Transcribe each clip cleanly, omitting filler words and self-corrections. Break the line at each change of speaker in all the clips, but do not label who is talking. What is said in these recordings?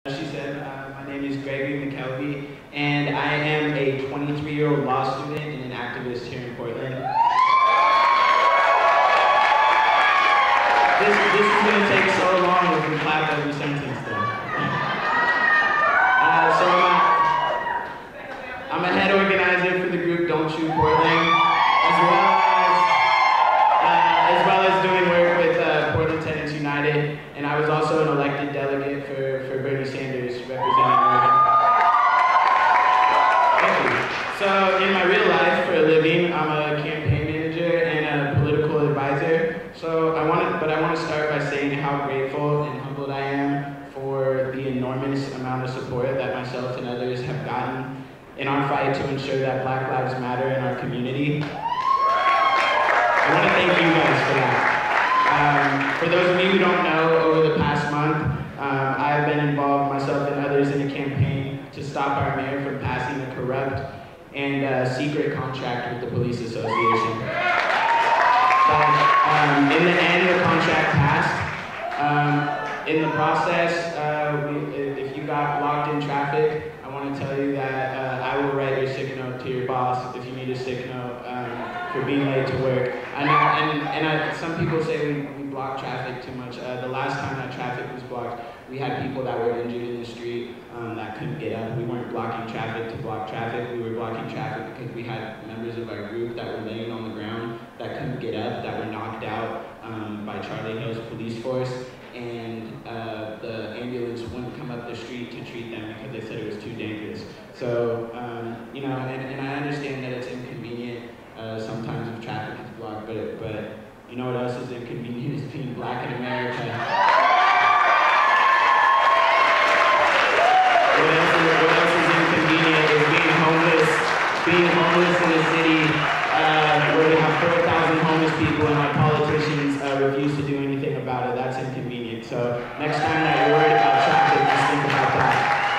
She said, my name is Gregory McKelvey, and I am a 23-year-old law student and an activist here in Portland. This is going to take so long if we clap every sentence, though. I'm a head organizer for the group Don't Shoot Portland, as well as doing work with Portland Tenants United, and I was also an elected delegate for Bernie Sanders representing Oregon. Thank you. So in my real life, for a living, I'm a campaign manager and a political advisor. So I want to start by saying how grateful and humbled I am for the enormous amount of support that myself and others have gotten in our fight to ensure that Black Lives Matter in our community. I want to thank you guys for that. For those of you who don't know, over the past month, I've been involved, myself and others, in a campaign to stop our mayor from passing a corrupt and secret contract with the police association. But in the end, the contract passed. In the process, if you got blocked in traffic, I want to tell you that I will write your sick note to your boss if you need a sick note for being late to work. Some people say we block traffic too much. The last time that traffic was blocked, we had people that were injured in the street that couldn't get up. We weren't blocking traffic to block traffic. We were blocking traffic because we had members of our group that were laying on the ground that couldn't get up, that were knocked out by Charlie Hill's police force. And the ambulance wouldn't come up the street to treat them because they said it was too dangerous. So, and I understand that it's inconvenient sometimes if traffic is blocked, but you know what else is inconvenient is being Black in America. What else is inconvenient is being homeless in a city where we have 4,000 homeless people and our politicians refuse to do anything about it. That's inconvenient. So next time that you're worried about traffic, just think about that.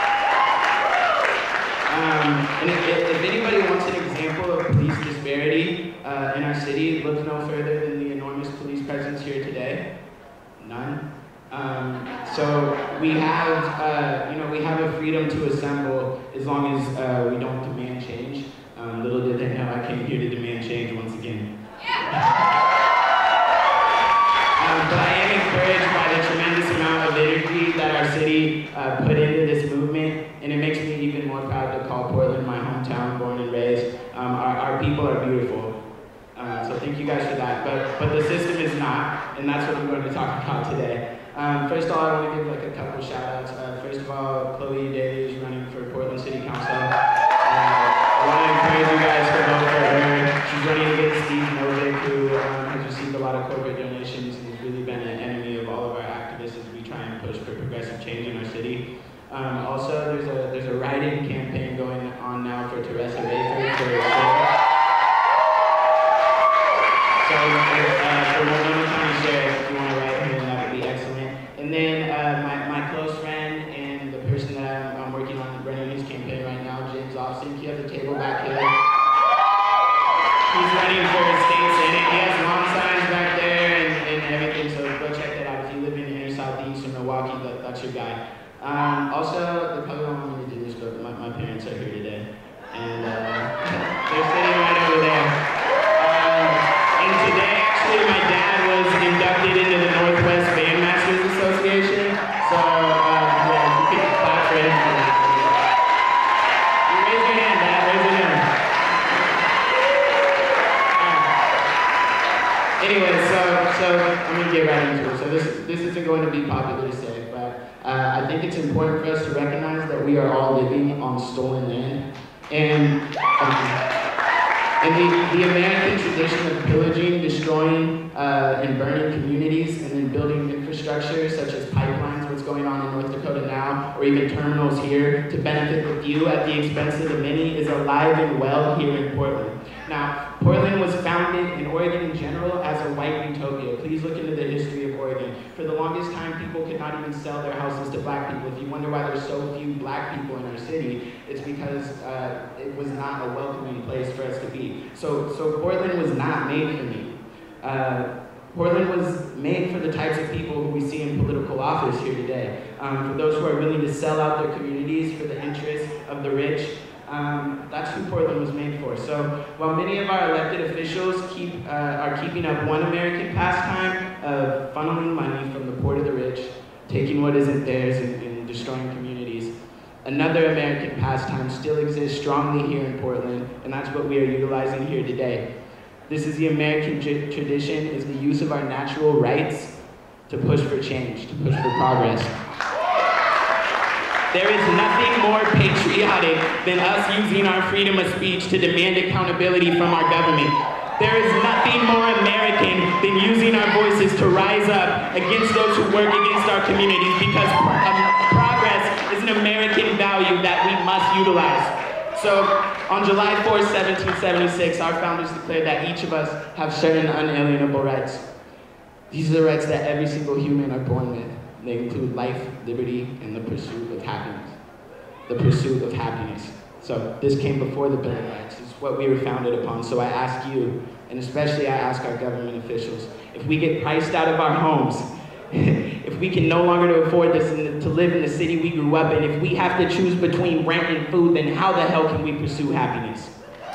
And if anybody wants an example of police disparity in our city, look no further than the enormous police presence here today. None. So we have a freedom to assemble as long as we don't demand change. Little did they know I came here to demand change once again. But I am encouraged by the tremendous amount of energy that our city put into this movement, and it makes me even more proud to call Portland my hometown, born and raised. Our people are beautiful. So thank you guys for that. But the system is not, and that's what I'm going to talk about today. First of all, I want to give a couple shout outs. First of all, Chloe Daly is running for Portland City Council. I want to encourage you guys to vote for her. She's running against Steve Novick, who has received a lot of corporate donations and has really been an enemy of all of our activists as we try and push for progressive change in our city. Also, there's a write-in campaign going on now for Teresa Baker for Multnomah County Sheriff. If you want to write her in, that would be excellent. And then my close friend and the person that I'm working on running his campaign right now, James Austin, he has a table back here. He's running for state senate. He has lawn signs back there and everything, so go check that out. If you live in the inner southeast or Milwaukee, that's your guy. Also, they probably don't want me to do this, but my parents are here today. And they're sitting right over there. And today, actually, my dad was inducted into the Northwest Bandmasters Association. So, yeah, you can clap for him. You raise your hand, Dad. Raise your hand. Anyway, so I'm going to get right into it. So this isn't going to be popular to say, but I think it's important for us to recognize that we are all living on stolen land. And the American tradition of pillaging, destroying, and burning communities, and then building infrastructure such as pipelines, what's going on in North Dakota now, or even terminals here to benefit the few at the expense of the many, is alive and well here in Portland. Now, Portland was founded, and Oregon in general, as a white utopia. Please look into the history of Oregon. For the longest time, people could not even sell their houses to Black people. If you wonder why there's so few Black people in our city, it's because it was not a welcoming place for us to be. So Portland was not made for me. Portland was made for the types of people who we see in political office here today. For those who are willing to sell out their communities for the interests of the rich. That's who Portland was made for. So while many of our elected officials are keeping up one American pastime of funneling money from the poor to the rich, taking what isn't theirs and destroying communities, another American pastime still exists strongly here in Portland, and that's what we are utilizing here today. This is the American tradition, is the use of our natural rights to push for change, to push for progress. There is nothing more patriotic than us using our freedom of speech to demand accountability from our government. There is nothing more American than using our voices to rise up against those who work against our communities, because progress is an American value that we must utilize. So, on July 4th, 1776, our founders declared that each of us have certain unalienable rights. These are the rights that every single human are born with. They include life, liberty, and the pursuit of happiness. The pursuit of happiness. So, this came before the Bill of Rights. It's what we were founded upon. So I ask you, and especially I ask our government officials, if we get priced out of our homes, if we can no longer afford this to live in the city we grew up in, if we have to choose between rent and food, then how the hell can we pursue happiness?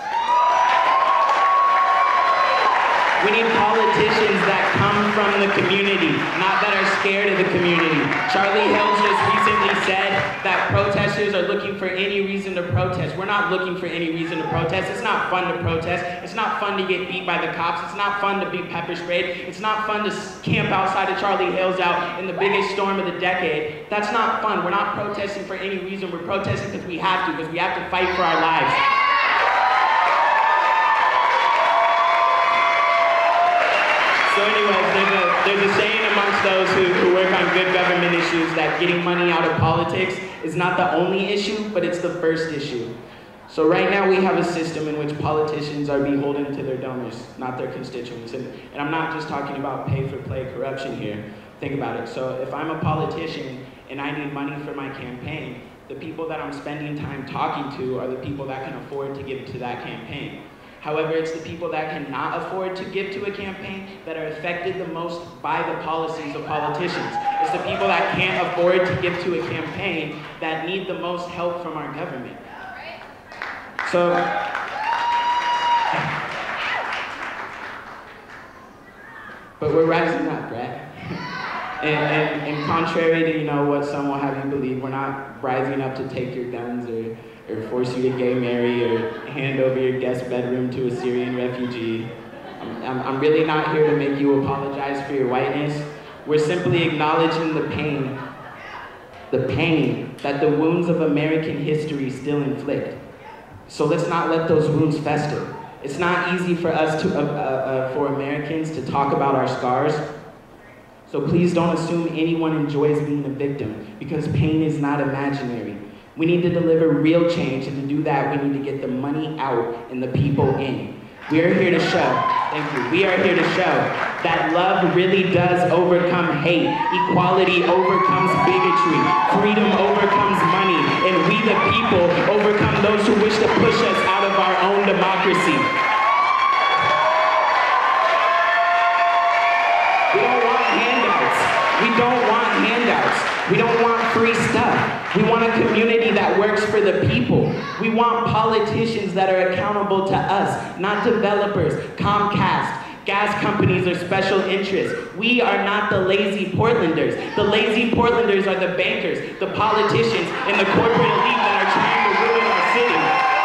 We need politicians that come from the community, not that are scared of the community. Charlie Hill just recently said that protesters are looking for any reason to protest. We're not looking for any reason to protest. It's not fun to protest. It's not fun to get beat by the cops. It's not fun to be pepper sprayed. It's not fun to camp outside of Charlie Hill's out in the biggest storm of the decade. That's not fun. We're not protesting for any reason. We're protesting because we have to fight for our lives. So anyways, there's a saying amongst those who work on good government issues that getting money out of politics is not the only issue, but it's the first issue. So right now we have a system in which politicians are beholden to their donors, not their constituents. And I'm not just talking about pay-for-play corruption here. Think about it. So if I'm a politician and I need money for my campaign, the people that I'm spending time talking to are the people that can afford to give to that campaign. However, it's the people that cannot afford to give to a campaign that are affected the most by the policies of politicians. It's the people that can't afford to give to a campaign that need the most help from our government. So, but we're rising up, right? And contrary to what some will have you believe, we're not rising up to take your guns or force you to gay marry or hand over your guest bedroom to a Syrian refugee. I'm really not here to make you apologize for your whiteness. We're simply acknowledging the pain that the wounds of American history still inflict. So let's not let those wounds fester. It's not easy for us for Americans to talk about our scars. So please don't assume anyone enjoys being a victim, because pain is not imaginary. We need to deliver real change, and to do that, we need to get the money out and the people in. We are here to show, thank you, we are here to show that love really does overcome hate, equality overcomes bigotry, freedom overcomes money, and we the people overcome those who wish to push us out of our own democracy. We don't want handouts. We don't want handouts. We don't want free stuff. We want a community that works for the people. We want politicians that are accountable to us, not developers, Comcast, gas companies, or special interests. We are not the lazy Portlanders. The lazy Portlanders are the bankers, the politicians, and the corporate elite that are trying to ruin our city.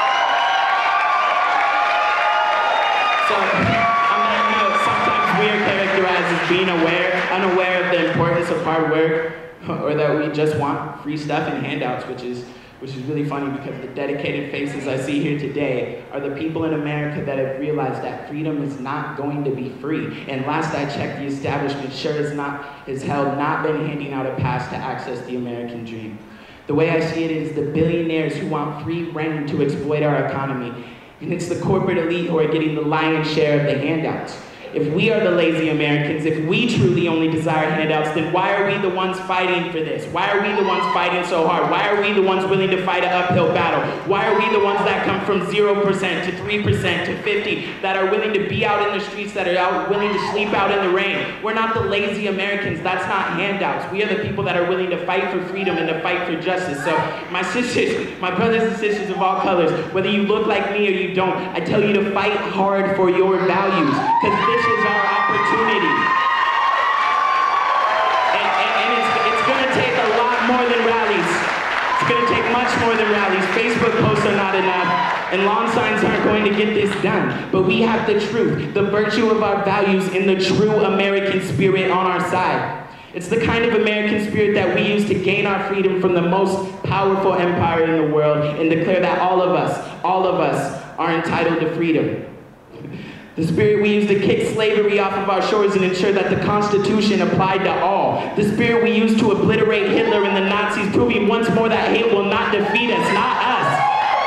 So, on that note, sometimes we are characterized as being unaware of the importance of hard work, or that we just want free stuff and handouts, which is really funny, because the dedicated faces I see here today are the people in America that have realized that freedom is not going to be free. And last I checked, the establishment sure has held not been handing out a pass to access the American dream. The way I see it is the billionaires who want free reign to exploit our economy, and it's the corporate elite who are getting the lion's share of the handouts. if we are the lazy Americans, if we truly only desire handouts, then why are we the ones fighting for this? Why are we the ones fighting so hard? Why are we the ones willing to fight an uphill battle? Why are we the ones that come from 0% to 3% to 50%, that are willing to be out in the streets, that are out willing to sleep out in the rain? We're not the lazy Americans. That's not handouts. We are the people that are willing to fight for freedom and to fight for justice. So my sisters, my brothers and sisters of all colors, whether you look like me or you don't, I tell you to fight hard for your values, because this is our opportunity. And it's going to take a lot more than rallies. It's going to take much more than rallies. Facebook posts are not enough, and lawn signs aren't going to get this done. But we have the truth, the virtue of our values, and the true American spirit on our side. It's the kind of American spirit that we use to gain our freedom from the most powerful empire in the world and declare that all of us are entitled to freedom. The spirit we use to kick slavery off of our shores and ensure that the Constitution applied to all. The spirit we use to obliterate Hitler and the Nazis, proving once more that hate will not defeat us, not us.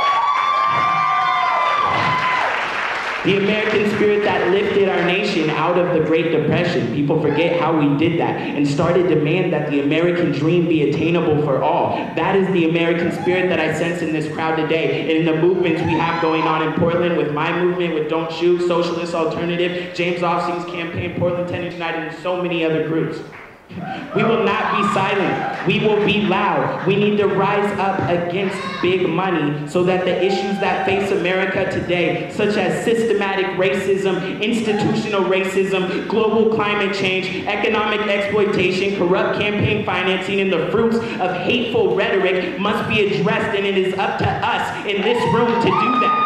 The American spirit that lifted our nation out of the Great Depression. People forget how we did that and started to demand that the American dream be attainable for all. That is the American spirit that I sense in this crowd today, and in the movements we have going on in Portland, with my movement, with Don't Shoot, Socialist Alternative, James Offsing's campaign, Portland Tenants United, and so many other groups. We will not be silent. We will be loud. We need to rise up against big money so that the issues that face America today, such as systematic racism, institutional racism, global climate change, economic exploitation, corrupt campaign financing, and the fruits of hateful rhetoric must be addressed, and it is up to us in this room to do that.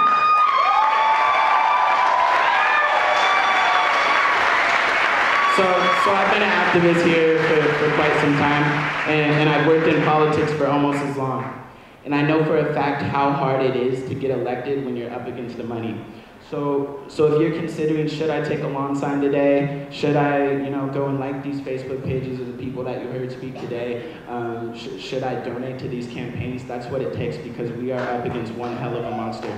So I've been an activist here for quite some time, and I've worked in politics for almost as long. And I know for a fact how hard it is to get elected when you're up against the money. So if you're considering, should I take a lawn sign today? Should I, go and like these Facebook pages of the people that you heard speak today? Should I donate to these campaigns? That's what it takes, because we are up against one hell of a monster.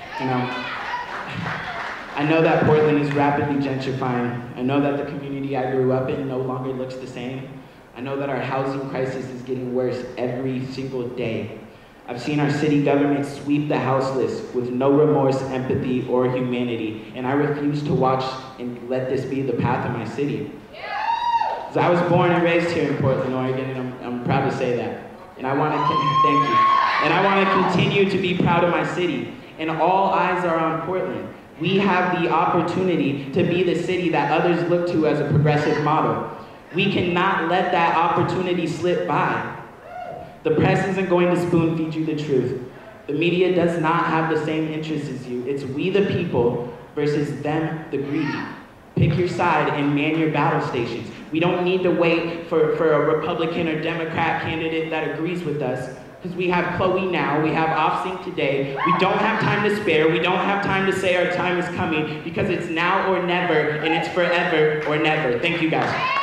I know that Portland is rapidly gentrifying. I know that the community I grew up in no longer looks the same. I know that our housing crisis is getting worse every single day. I've seen our city government sweep the houseless with no remorse, empathy, or humanity, and I refuse to watch and let this be the path of my city. Because I was born and raised here in Portland, Oregon, and I'm proud to say that. And I want to thank you. And I want to continue to be proud of my city. And all eyes are on Portland. We have the opportunity to be the city that others look to as a progressive model. We cannot let that opportunity slip by. The press isn't going to spoon feed you the truth. The media does not have the same interests as you. It's we the people versus them the greedy. Pick your side and man your battle stations. We don't need to wait for a Republican or Democrat candidate that agrees with us. Because we have Chloe now, we have Offsing today. We don't have time to spare. We don't have time to say our time is coming, because it's now or never, and it's forever or never. Thank you guys.